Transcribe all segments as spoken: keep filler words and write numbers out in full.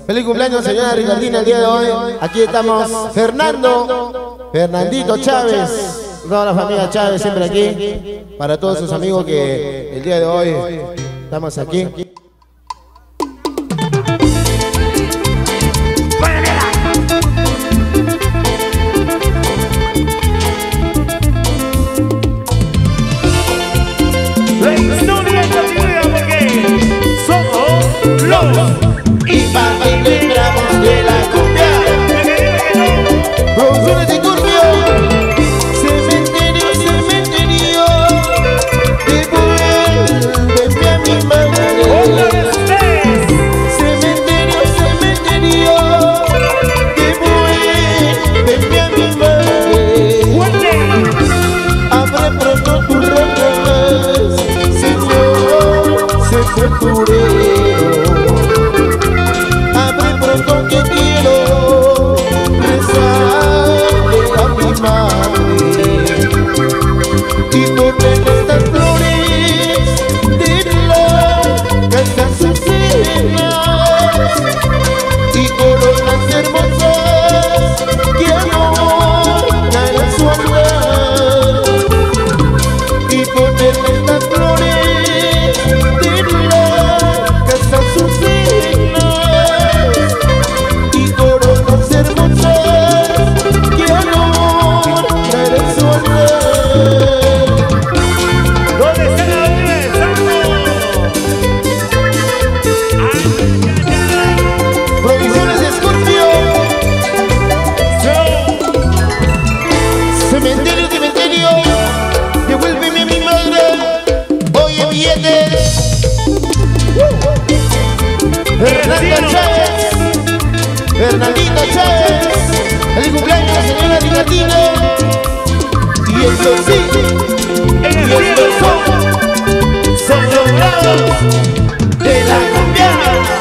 Feliz cumpleaños, señora Ricardina, el día de hoy. Aquí estamos Fernando, Fernandito Chávez, toda la familia Chávez siempre aquí. Para todos sus amigos que el día de hoy estamos aquí. Y para que entramos de la cumbia, producciones de Curvio, cementerio, cementerio, devuélveme a mi madre. Cementerio, cementerio, devuélveme a mi madre. Abre pronto tus rejas, Señor, sé sepulturero. Que quiero rezarle a mi madre y poner estas flores de la casa azucenas y coronas hermosas que adornan a su altar y poner estas flores de la casa azucenas. Cementerio, cementerio, devuélveme a mi madre. Oye, billetes. Fernando Chávez, Fernandito Chávez, el cumpleaños de la señora Ricardina. Y eso sí, y estos son, son los bravos de la cumbia.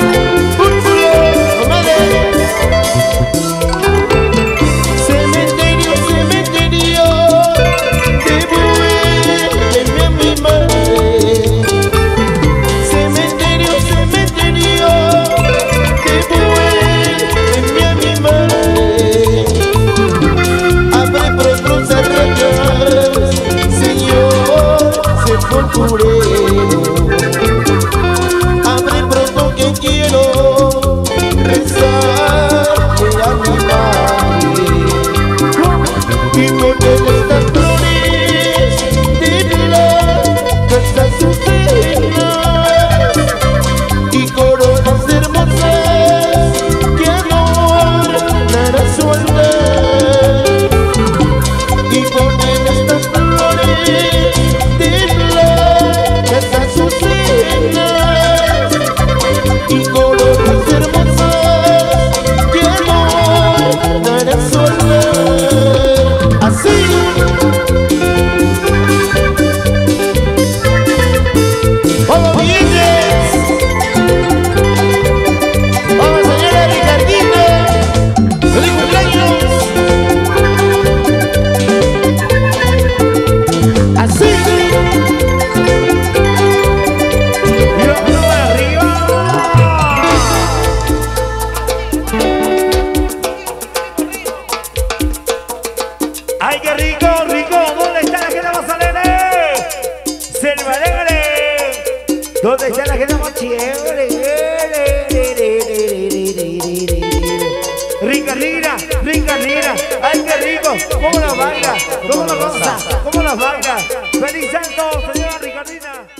Abre pronto que quiero rezarle a mi madre y ponerle estas flores de la casa azucenas y coronas hermosas que adornan a su altar y ponerle estas flores y coronas hermosas que adornan a su altar. Así. ¡Vamos, billetes! ¡Vamos, señora Ricardina! ¡Feliz cumpleaños! Así. ¡Ay, qué rico, rico! ¿Dónde está la gente más alegre? ¡Selva alegre! ¿Dónde está la gente más chévere? ¡Rica, rica, rica, rica! ¡Ay, qué rico! ¿Cómo la baila? ¿Cómo la goza? ¿Cómo la baila? ¡Feliz santo, señora Ricardina!